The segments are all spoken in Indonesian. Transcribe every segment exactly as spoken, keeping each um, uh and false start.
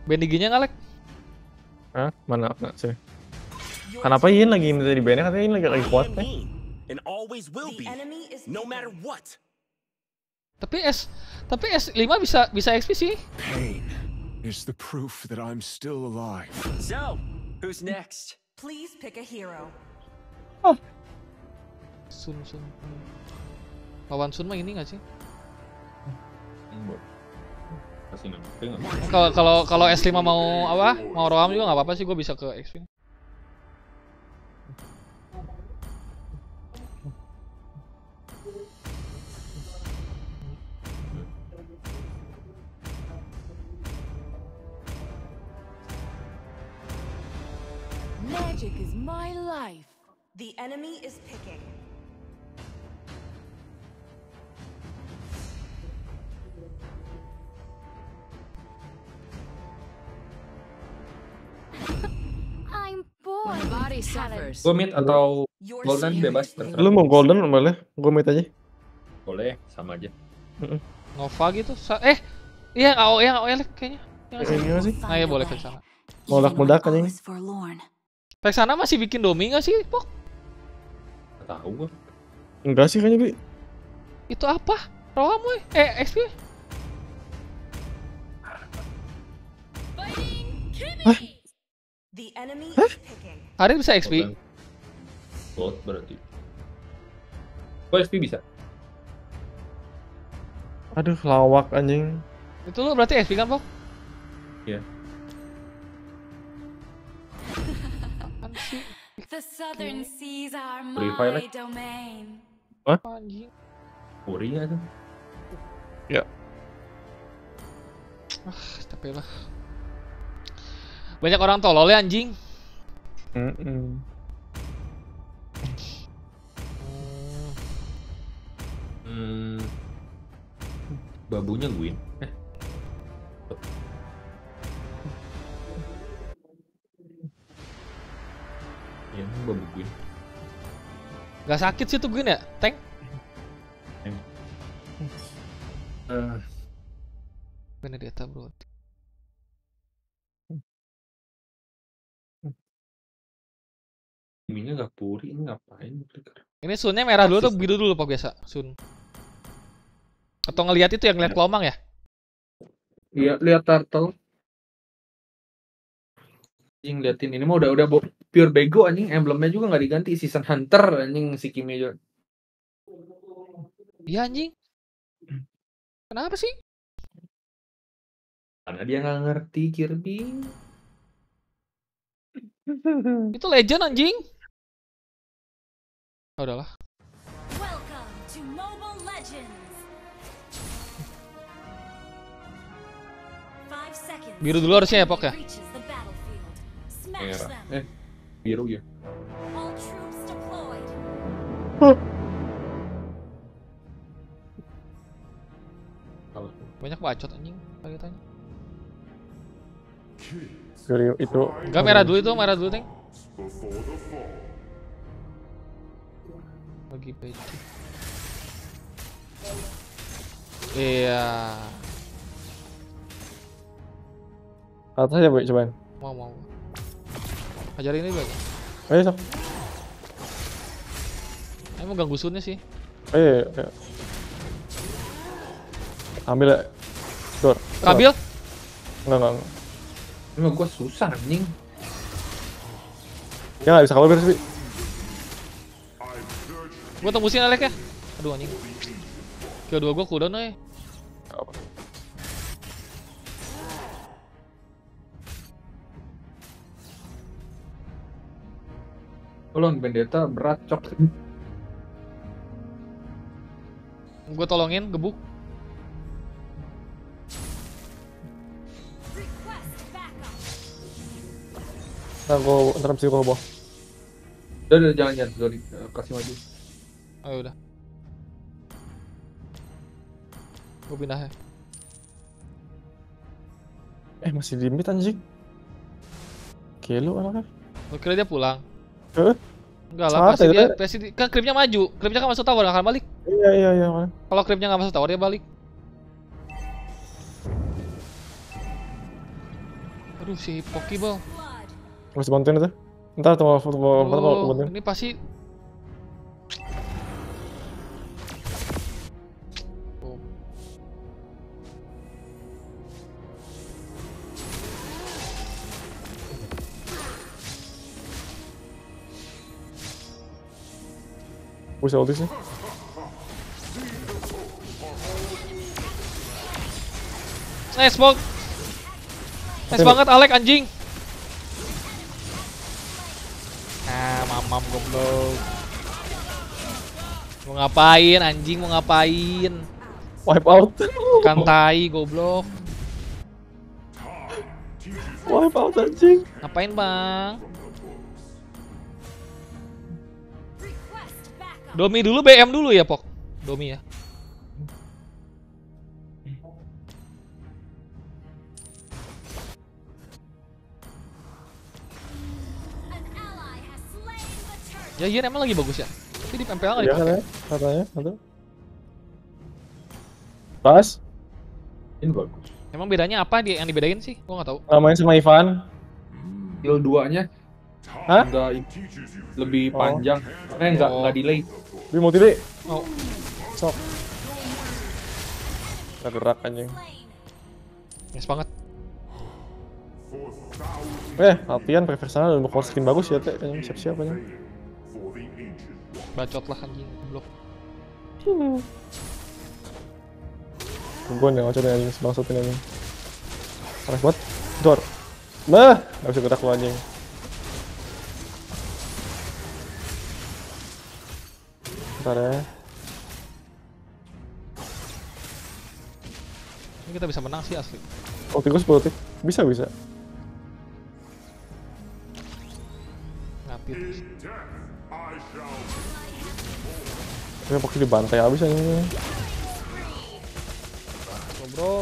Bendiginya nggak lag? Hah? Mana nggak sih? Kenapa Yin lagi minta di ban? Katanya Yin lagi lagi kuat nih. Tapi S, tapi S lima bisa bisa X P sih. Pain is the proof that I'm still alive. So, who's next? Please pick a hero. Oh. Sun Sun. Lawan Sun mah ini nggak sih? Kalau kalau kalau S lima mau apa? Mau Roam juga nggak apa-apa sih, gue bisa ke X P. Magic is my life. The enemy is picking. I'm born. My body suffers. Gue mid atau golden bebas terserah. Lu mau golden boleh? Gue mid aja. Boleh, sama aja. Nova gitu. Sa eh, iya A O E, A O E kayaknya. Kayaknya sih. Nah ya boleh ke sana. Meledak-meledak anjing. Vexana masih bikin domi nggak sih, Pok? Gak tahu gue. Enggak sih kayaknya, Bi. Itu apa? Roam woy. Eh, X P. Hah? The enemy Hah? is picking. Hari bisa X P? Gold berarti. Gue X P bisa. Aduh, lawak anjing. Itu lo berarti X P kan, Pok? Iya. The southern seas are Free my Fire, like? domain. Hah? Anjing. Uri ya tuh. Ya. Ah, capek lah. Banyak orang tolol ya anjing. Mm -mm. Hmm. Babunya Gwyn. Eh. Iya, babu Gwyn. Gak sakit sih tuh Gwyn ya, tank? Uh, Benedetta bro. Ininya gak puri, ini ngapain? Ini Sunnya merah dulu atau biru dulu Pak biasa? Sun. Atau ngelihat itu yang ngeliat kelomang ya? Iya, lihat turtle. Anjing liatin ini mah udah udah pure bego anjing, emblemnya juga nggak diganti, season hunter anjing si Kimi juga. Iya anjing. Kenapa sih? Karena dia nggak ngerti Kirby. Itu legend anjing. Oh, udahlah. Welcome to Mobile Legends. Five seconds. Biru dulu harusnya ya Pok ya? Reaches the battlefield. Smash Merah. them. Eh, biru ya. All troops deployed. Banyak bacot anjing tanya. Dari itu. Enggak merah dulu itu, merah dulu tank. Lagi P C. Iya. Atas aja, Boy, cobain. Mau mau. Ajarin ini lagi. Ayo, sok. Ini mau ganggu Sunnya sih. Ayo, ayo. Ambil ya. Dor. Kabil? Enggak, enggak, enggak. Emang gua susah anjing. Ya nggak bisa kabur sih. Gua tembusin Alek ya. Aduh anjing. Q dua gua cooldown aja. Apa? Tolong Vendetta berat cok. Gua tolongin gebuk. Nah, gua ntar mesti gua ke bawah. Udah, udah jangan jangan sorry, kasih maju. Oh udah. Gua pindah ya. Eh, masih di mid anjing. Kelo anaknya. Gua kira dia pulang. Eh? Enggak lah, Saat pasti ya, dia, kan? pasti di- kan creepnya maju. Creepnya kan masuk tower, nggak akan balik. Iya, iya, iya. Man. Kalau creepnya nggak masuk tower, dia balik. Aduh si Pokeball. Harus bantuin itu. Ntar tuh foto foto foto Oh, bantuin. ini pasti. Oh. Bisa ulti sih. Nice bok. Nice banget Alek anjing. Ah, mamam goblok. Mau ngapain anjing, mau ngapain? Wipe out. Kantai goblok. Wipe out anjing. Ngapain, Bang? Domi dulu, B M dulu ya, Pok. Domi ya. Ya Yen emang lagi bagus ya. Tapi di M P L nggak Iya dipakai. katanya, katanya, satu. Pas. Ini bagus. Emang bedanya apa dia yang dibedain sih? Gua nggak tahu. Main sama Ivan. Skill dua-nya Hah? enggak lebih Oh. panjang. Eh enggak Oh. enggak delay. Dia multi deh. Oh, Sok. Gak gerak anjing. nice banget. Eh, latihan pakai Versana dan bakal skin bagus ya, Teh. Kayaknya siap-siap aja. Bacot lah anjing goblok. Gue nih ngocok anjing, sebangsutin anjing. Panas banget. Dor. Nah, gak bisa gerak lu anjing. Bentar ya. Ini kita bisa menang sih asli. Ulti gue sepuluh detik. Bisa, bisa. Ngapit. Tapi pakai dibantai abis anjing. Oh, bro.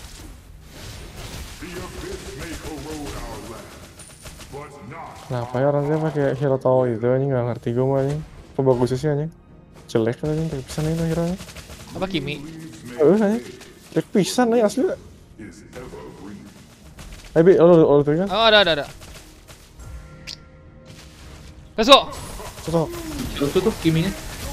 Kenapa ya orang dia pakai hero tau itu anjing, gak ngerti gue mah anjing. Apa bagusnya sih anjing? Jelek kan anjing, pakai pisan itu hero nya. Apa Kimi? Eh anjing. Jelek pisan anjing asli. Eh Bi, lo lo tuh kan? Oh, ada ada ada. Let's go. Cocok. Itu tuh Kiminya.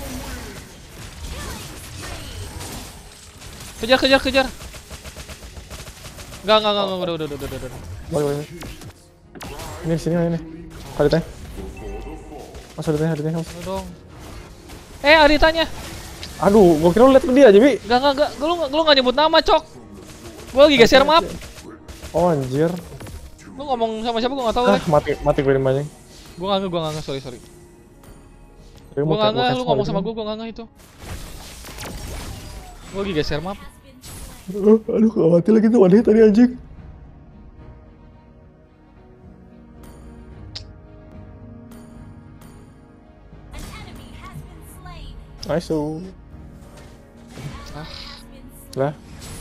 Kejar kejar kejar. Enggak enggak enggak enggak, udah udah udah udah udah. Balik balik. Ini sini ini. Ada teh. Mas ada teh, ada teh. Mas. Udah dong. Eh, Aritanya. Aduh, gua kira lu liat ke dia aja, Bi. Enggak enggak enggak, lu lu enggak nyebut nama, Cok. Gua lagi geser map. Oh anjir. Lu ngomong sama siapa gua enggak tahu, Ah, Lek. mati mati gue anjing. Gua enggak nge, gua enggak nge, sorry sorry. Dia Gua mau enggak cek- nge, mau lu cek ngomong soal sama itu. gua, gua enggak nge itu. Gua lagi geser map. Aduh, aduh, gak mati lagi tuh wadah tadi anjing. Nice tuh. Ah, Lah,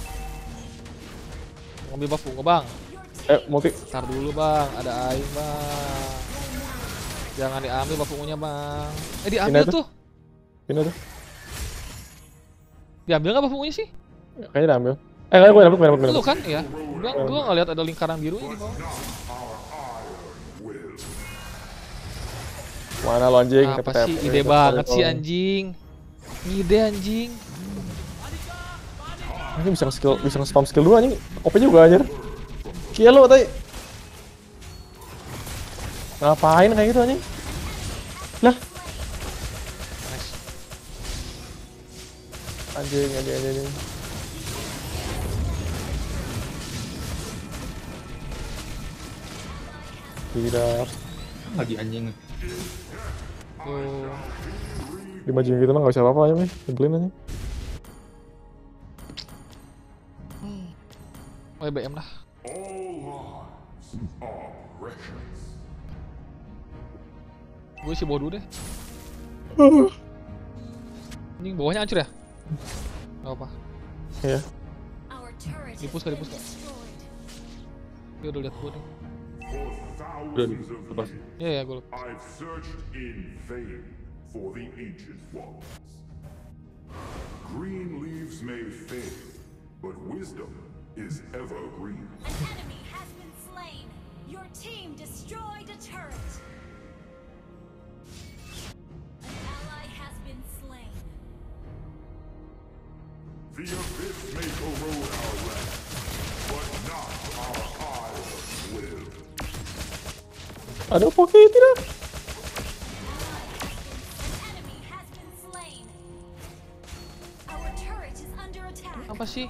ngambil buff gua, Bang. eh multi. Ntar dulu, Bang. Ada aing, Bang. Jangan diambil buff ungunya, Bang. Eh, diambil Ini tuh. tuh. Ini tuh. Diambil enggak buff ungunya sih? Kayaknya udah ambil. Eh, kayaknya gue dapet, gue dapet, gue Lu dapet. kan ya? Gua gua enggak lihat ada lingkaran birunya di bawah. Mana lo anjing? Apa Dapet sih? tap. Ide Dapet banget tap. sih anjing. Ide anjing. Ini bisa nge-skill, bisa nge-spam skill dua anjing. O P juga anjir. Kia lo tadi. Ngapain kayak gitu anjing? Lah, Nice. anjing, anjing, anjing. anjing. Tidak. Lagi anjing. Tuh. Dimajuin gitu mah gak bisa apa-apa aja nih. Nyebelin aja. W B M lah. Gue isi bawah dulu deh. Ini bawahnya hancur ya? Gak apa. Iya. Dipus gak, dipus gak? Dia udah liat gue deh. Udah lepas. Iya ya, gue lupa. I've searched in vain for the ancient ones. Green leaves may fail, but wisdom is evergreen. Ada Poki tidak? Apa sih?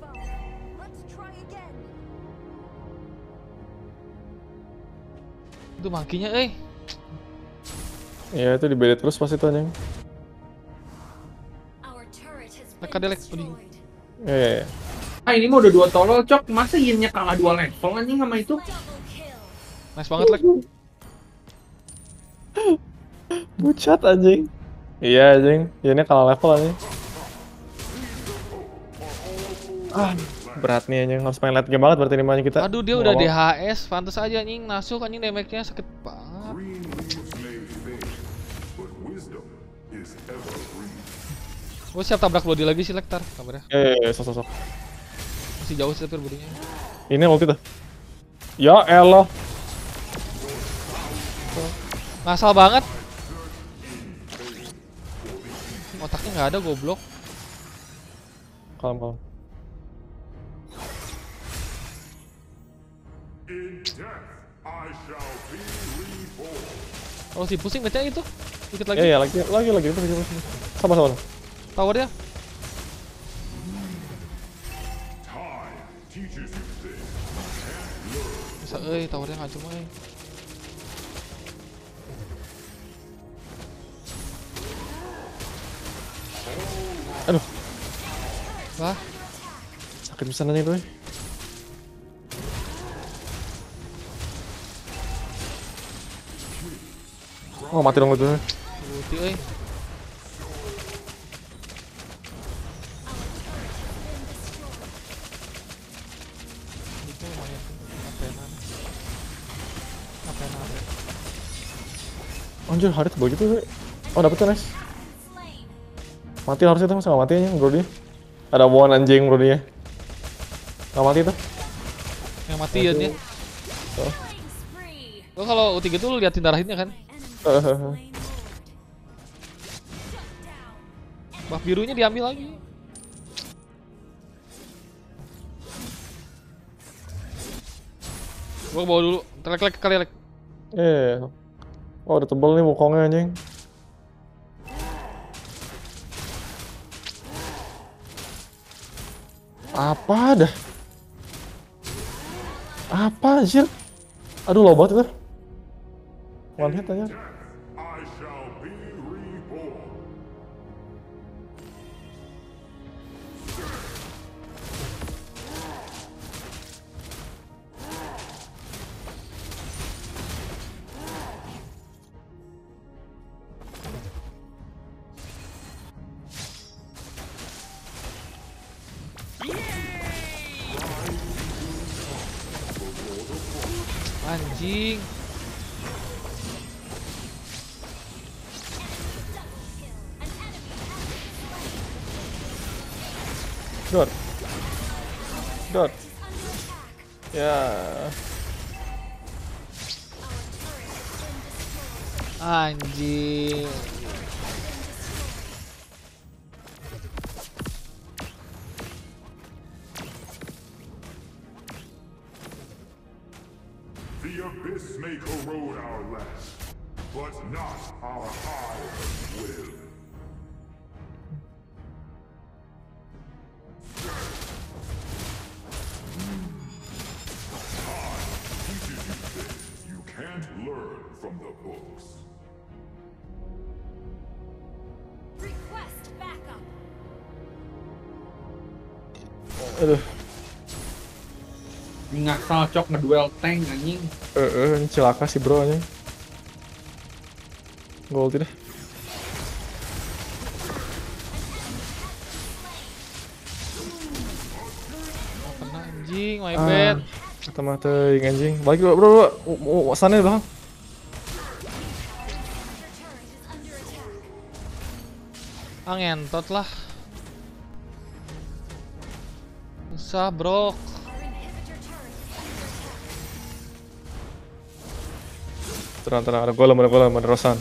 Itu mangkinya, eh. Iya itu di beda terus pasti tuh anjing. Lek ada lek, udah. Iya iya iya. Ah ini mah udah dua tolol cok, masa Yinnya kalah dua level anjing sama itu? Nice banget lek. Bucat anjing. Iya anjing, ya ini kalah level anjing. Ah, berat nih anjing, harus main late game banget berarti nih kita. Aduh dia udah D H S, pantas aja anjing masuk anjing damage-nya sakit banget. Gue siap tabrak Bloody lagi sih Lektar, kabarnya. Eh, sok sok sok. Masih jauh sih tapi bodinya. Ini ulti tuh. Ya elah. Ngasal banget. Otaknya nggak ada goblok. Kalem kalem. Oh si pusing baca itu. Dikit lagi. Iya iya lagi lagi lagi lagi lagi. Sama sama. Tower dia. Bisa euy towernya ngacung euy. Aduh. Wah, Sakit bisa nih tuh. Oh mati dong itu. ulti euy. Itu lumayan apenan. Apenan. Anjir Harit begitu. Oh dapet tuh nice. Mati harusnya tuh sama mati aja bro dia. Ada one anjing bro dia. Nggak mati tuh. Yang mati ya dia. Oh. Lo kalau U tiga tuh lu liatin darahnya kan? Buff birunya diambil lagi. Gua bawa dulu. Telek-telek kali lek. Eh. Oh udah tebel nih wukongnya anjing. Apa dah? Apa anjir? Aduh low banget itu. One hit aja. Anjing. Dot. Dot. Ya. Anjing. The abyss may corrode our land, but not our iron will. You can't learn from the books. Request backup. Aduh. Ngasal cok ngeduel tank anjing. Eh, eh, ini celaka sih bro anjing. Gol tidak. Kena anjing, my Ah, bad. mata-mata anjing. Balik bro, bro, bro. Oh, oh, sana di belakang. Ah ngentot lah. Susah bro. Tenang, tenang, ada golem, ada golem, ada Rosan.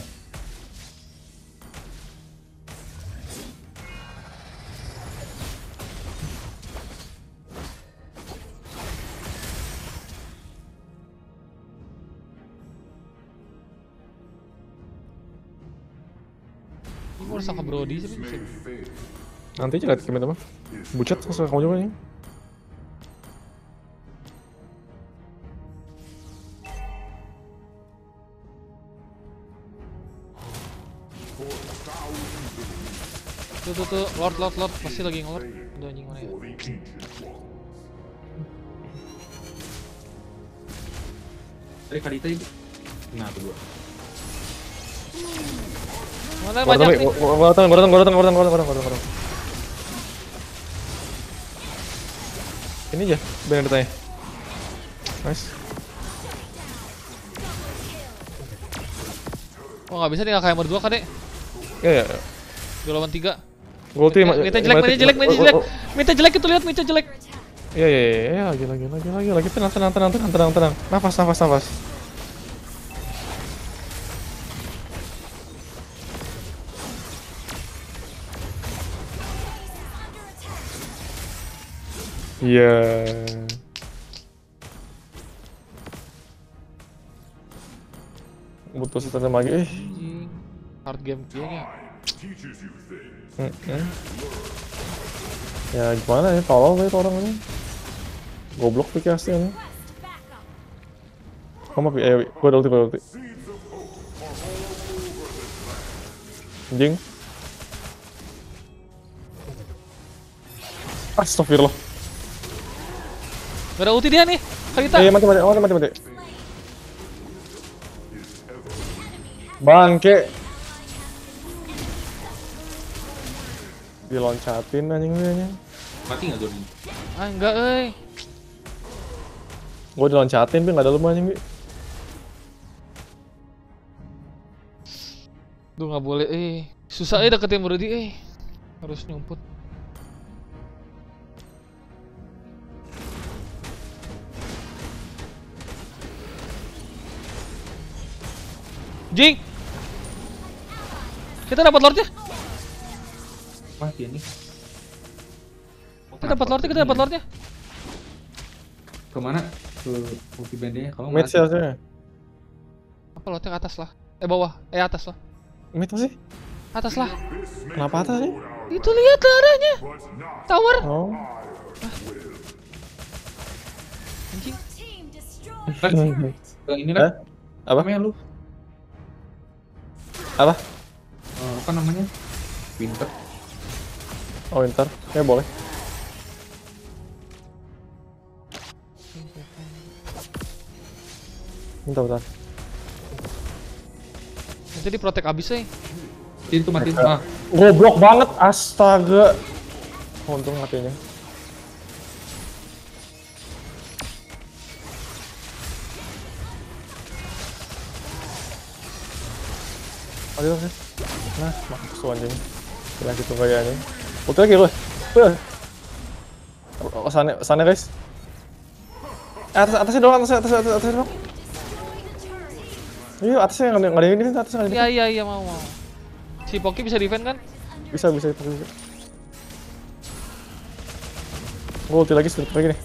Ini gua harus sangka Brody sih. Nanti aja lihat game mah. Bucat sesuai kamu juga nih. Tuh tuh tuh, Lord Lord Lord pasti lagi ngelord. Udah anjing mana ya? Dari Kadita itu. Nah, berdua. Mana Gua banyak datang, nih? gua datang, gua datang, gua datang, gua datang, gua datang, gua datang. Ini aja, bener ditanya. Nice. Oh nggak bisa tinggal kayak berdua kadek. Ya ya. Dua lawan tiga. Gua ulti. Mita jelek, Mita jelek, Mita jelek. Mita jelek itu lihat Mita jelek. Iya iya iya, lagi lagi lagi lagi lagi tenang tenang tenang tenang tenang tenang. Nafas nafas nafas. Iya. Butuh setan lagi. Eh. Anjing. Hard game kayaknya. Teaches you things. Mm-mm. Ya gimana ya, tolong nih orang ini. Goblok pikir asli ini. Kamu pi, eh, gua ada ulti, gua ada ulti. Anjing. Astagfirullah. Gak ada ulti dia nih. Kadita. Eh, mati mati mati mati mati. Bangke. Diloncatin anjing ini anjing. Mati enggak Doni? Ah enggak euy. Gua diloncatin tapi enggak ada lu anjing, Bi. Duh nggak boleh eh. Susah eh deketin Brody eh. Harus nyumput. Jing. Kita dapat lordnya. Mati ini. Kita dapat lordnya, kita dapat lordnya. Kemana? Ke ulti bandnya. Kalau Mid sih harusnya. Apa lordnya ke atas lah? Eh bawah, eh atas lah. Mid sih? Atas lah. Kenapa atas sih? Itu lihat arahnya. Tower. Oh. Anjing. Team destroyed. Yang ini Eh? kan? Apa? Namanya lu? Apa? Eh, apa namanya? Winter. Oh, ntar. Ya boleh. Bentar, bentar. Nanti di protek abis eh. Itu mati. Ah, Goblok banget, astaga. Untung matinya. Aduh, aduh. Nah, mampus tuh anjing. Gila gitu kayaknya. Ulti lagi lu. Wih. Oh, sana, sana guys. Eh, atas, atasnya doang, atasnya, atasnya, atasnya, atasnya doang. Iya, atasnya nggak ada nggak ada yang defense, atasnya nggak ada Iya yang iya iya mau mau. Si Poki bisa defend kan? defense. Bisa, bisa, bisa, bisa. Gua ulti lagi, sedikit lagi nih.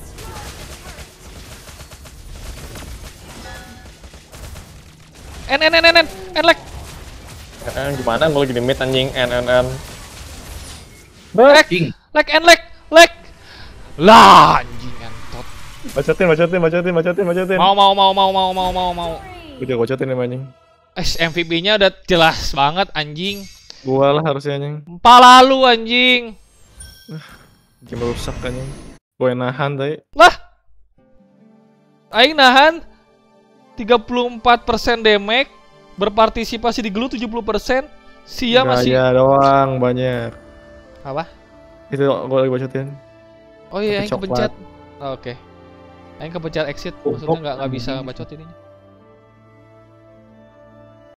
N N N N N N lag. Eh, gimana gua lagi di mid anjing, N, N, N. Lag. King. Lag N lag lag. Lah anjing entot. Bacotin, bacotin, bacotin, bacotin, bacotin. Mau mau mau mau mau mau mau mau. Gua jago bacotin emang anjing. Eh M V P-nya udah jelas banget anjing. Gua lah harusnya anjing. Pala lu anjing. Game rusak anjing. Gua yang nahan tadi. Lah. Aing nahan tiga puluh empat persen damage, berpartisipasi di glue tujuh puluh persen. Sia masih Gaya doang banyak. apa? Itu gua lagi bacotin. Oh iya, Tapi Aing kepencet. coklat. Oh, oke. Aing kepencet exit, Goblok, maksudnya nggak nggak bisa anjing. bacot ininya.